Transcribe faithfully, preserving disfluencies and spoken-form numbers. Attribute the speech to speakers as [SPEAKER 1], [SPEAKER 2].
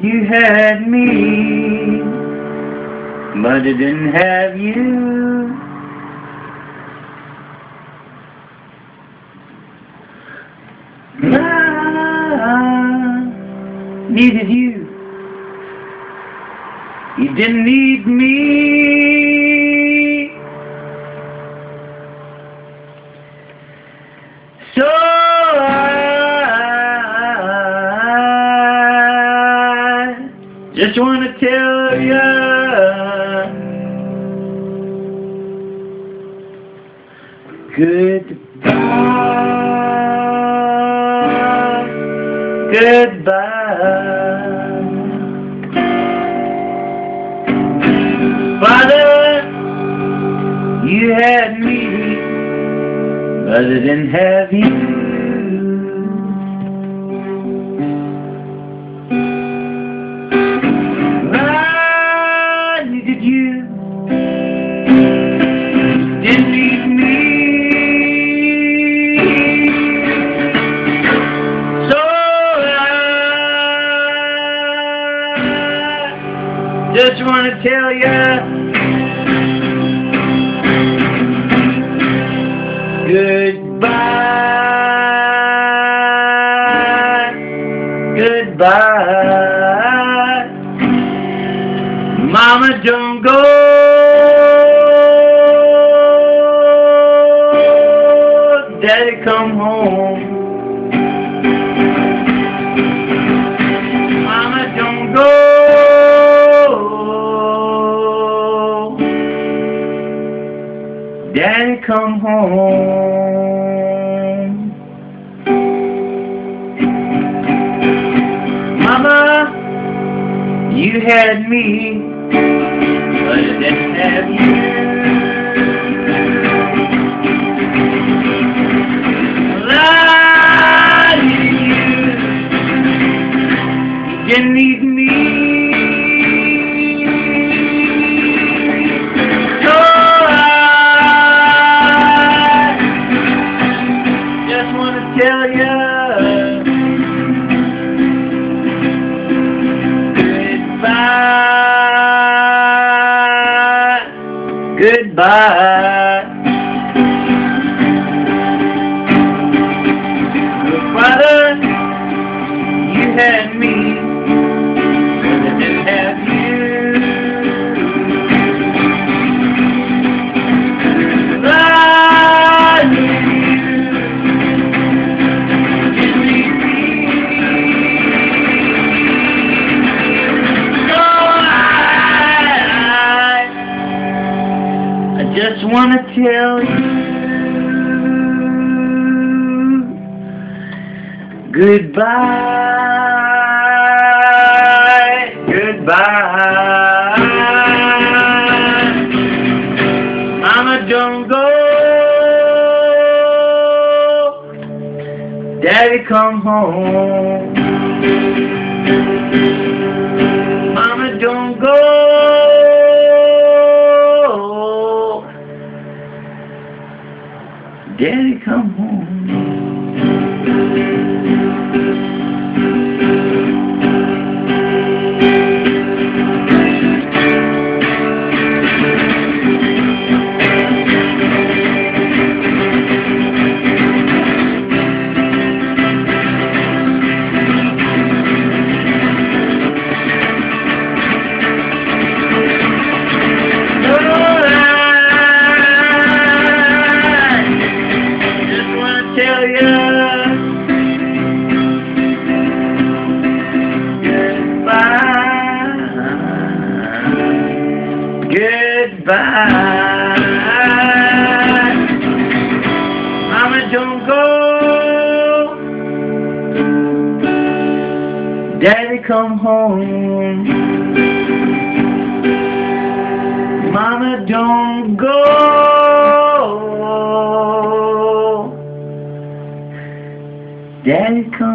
[SPEAKER 1] You had me, but I didn't have you. I needed you. You didn't need me. So I just want to tell you, goodbye, goodbye. Father, you had me, but I didn't have you. I needed you. Didn't need me. So I just want to tell you, goodbye, goodbye. Mama, don't go. Daddy, come home. Mama, don't go. Daddy, come home. Mama, you had me, but I didn't have you. I needed you. You didn't need me. So I just want to tell you, goodbye. Father, you had me, but I didn't have you. I need you. You need me. So I just want to tell you, goodbye, goodbye. Mama, don't go. Daddy, come home. Mama, don't go. Daddy, come home. Tell you goodbye, goodbye. Mama, don't go. Daddy, come home. Mama, don't go. Daddy, come